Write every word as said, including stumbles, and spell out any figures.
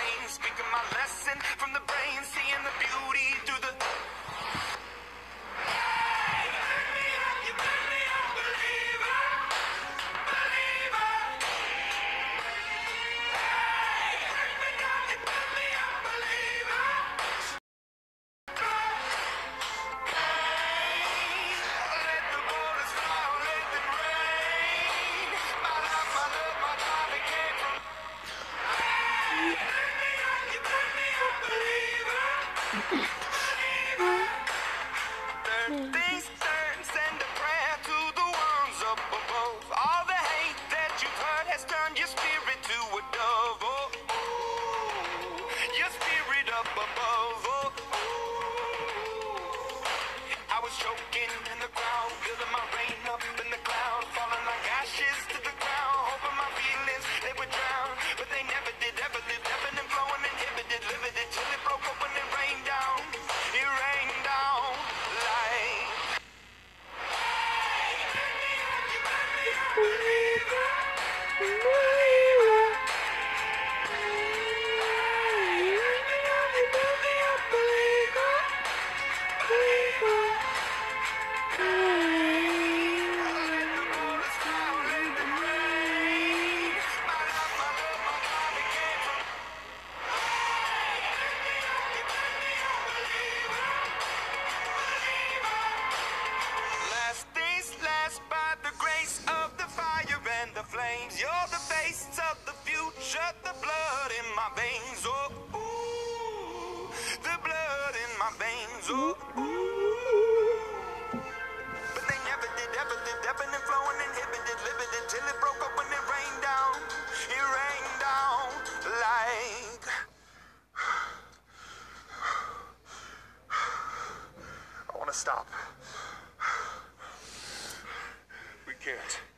pain, speaking my lesson from the brain, seeing the beauty through the... Things turn, send a prayer to the ones up above. All the hate that you've heard has turned your spirit to a dove. Oh, ooh, your spirit up above. Oh, ooh. I was choking in the crowd, building my rain up in the cloud, falling like ashes to the ground, hoping my feelings they would drown, but they never did. Ever lived, ebbing and flowing, inhibited, limited till it broke up when it rained down. It rained down like... Last days last by the grace of the fire and the flames. You're the face of the future, the blood in my veins. Oh, ooh, the blood in my veins. Oh, ooh. But they never did, ever lived, ebbing and flowing, inhibited, limited, till it broke up when it rained down. It rained down like... I want to stop. We can't.